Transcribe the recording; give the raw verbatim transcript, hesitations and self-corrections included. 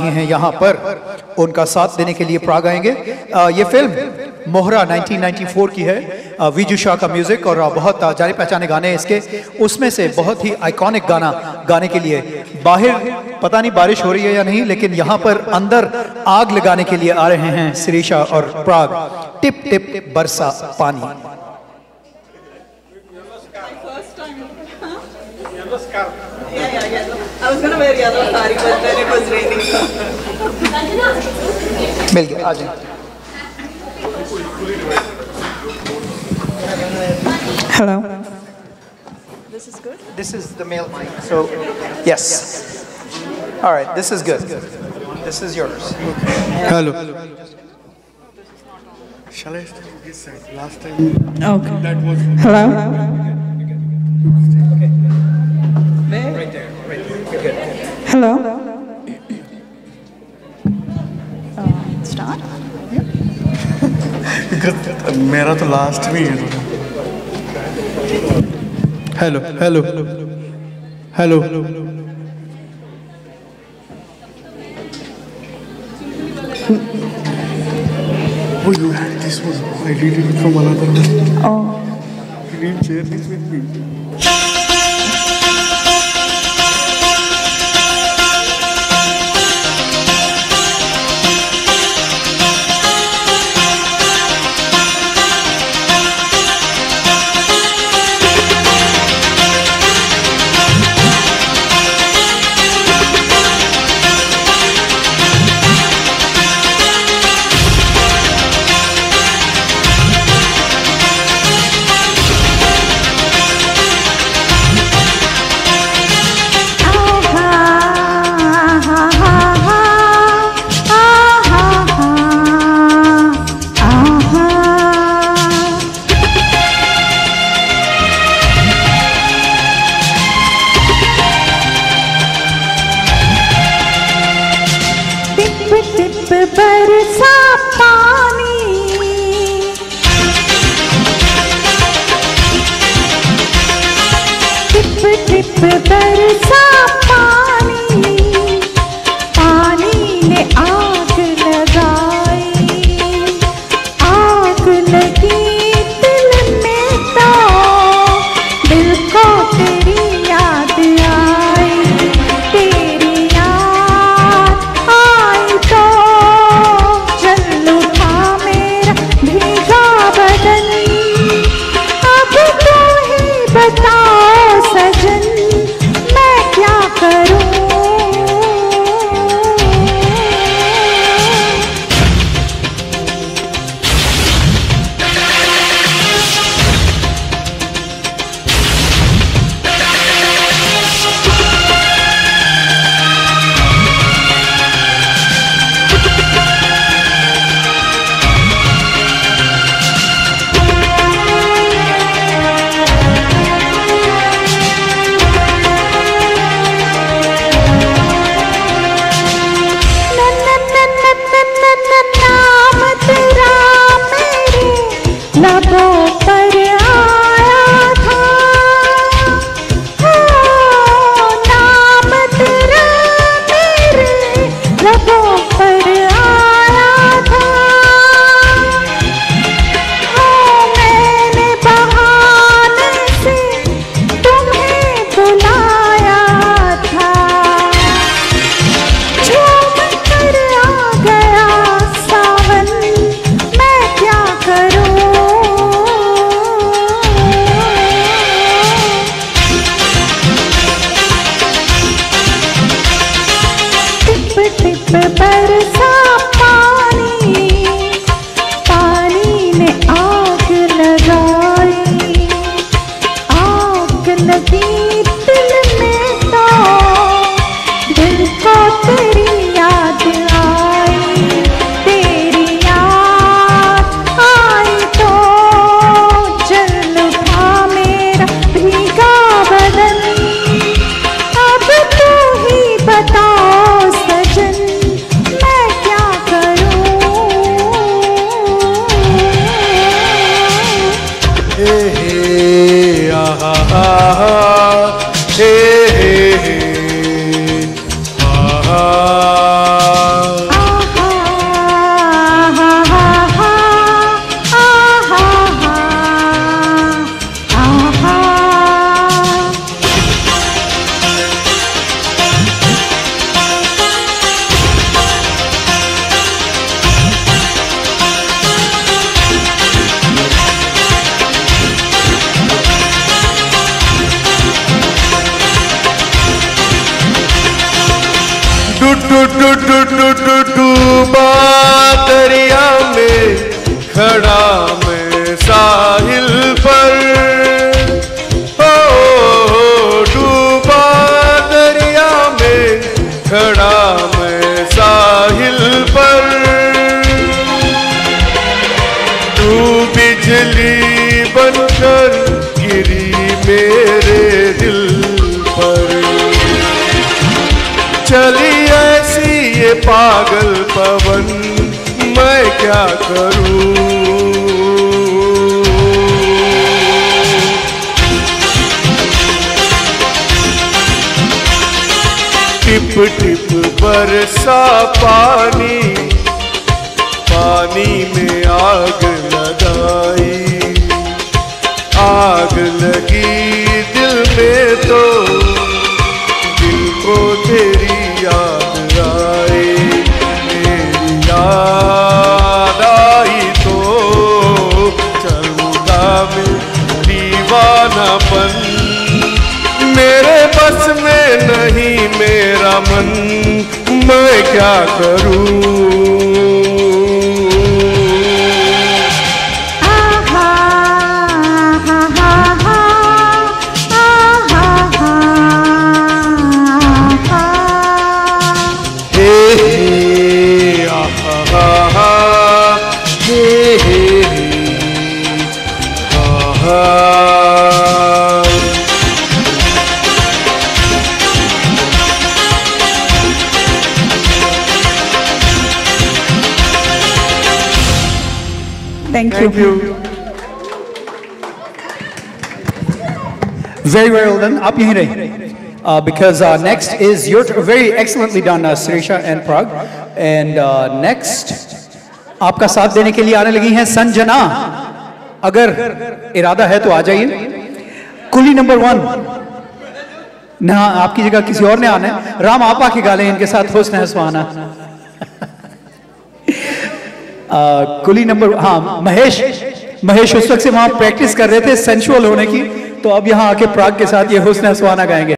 दिए हैं यहाँ पर, उनका साथ देने के लिए प्राग आएंगे। आ, ये film Mohra nineteen ninety four की है, विजू शाह का म्यूजिक और बहुत जाने पहचाने गाने इसके, उसमें से बहुत ही आइकॉनिक गाना गाने के लिए बाहर पता नहीं बारिश हो रही है या नहीं, लेकिन यहाँ पर अंदर आग लगाने के लिए आ रहे हैं शिरीषा और प्राग। टिप टिप बरसा पानी। Yeah, yeah, yeah. I was gonna wear yellow sari, but then it was raining. मिल गया, आ जाए। Hello. This is good. This is the male mic, so yes. All right, this is good. This is yours. Hello. Shall I start this side? Last time. Okay. That was. Hello. Okay. Where? Right there. Right there. Good. Good. Hello. Uh, start. Because मेरा तो last में है। Hello. Hello. Hello. Oh, you had this one. I did it from another one. Oh. You didn't share this with me. बरसा पानी, tip tip बरसा पानी, पानी ने आग लगाई, आग लगी दिल में तो दिल को तेरी याद आई, तेरी याद आई तो जल उठा मेरा भीगा बदन। अब तू ही बताओ सजन मैं क्या करूं। नाम तेरा मेरे लबों पर आया था, ओ नाम तेरा मेरे लबों पर आया था, ओ मैंने बहाने से तुम्हें बुलाया था, झूम कर आ गया सावन मैं क्या करूं। टिप टिप बरसा पानी, पानी ने आग लगाई, आग लगी दिल में तो दिल को तेरी याद आई, तेरी याद आई तो जल उठा मेरा भीगा बदन। अब तू ही बताओ सजन मैं क्या डू डू डू डू डू डूबा दरिया में खड़ा मैं साहिल पर, ओ डूबा दरिया में खड़ा मैं साहिल पर, तू बिजली बनकर गिरी मेरे दिल पर, चली ऐसी ये पागल पवन मैं क्या करूं। टिप टिप बरसा पानी, पानी में आग लगाई, आग लगी दिल में तो दिल को तेरी याद आई, मेरी याद आई तो चलूंगा मैं दीवानापन, मेरे बस में नहीं मेरा मन मैं क्या करूं। Thank you. Thank you. Very well done. आप यहीं रहे. Uh, because uh, next is your very excellently done, uh, Sirisha and Prag. And uh, next, आपका साथ देने के लिए आने लगी हैं संजना. अगर इरादा है तो आ जाइए. Coolie number one. ना आपकी जगह किसी और ने आना है. राम आप आके गा लें इनके साथ हुस्न है सुहाना. Uh, कुली नंबर हाँ महेश महेश उस वक्त से वहां प्रैक्टिस कर रहे थे सेंसुअल होने की, तो अब यहाँ आके प्राग के साथ ये हुस्न है सुहाना गाएंगे.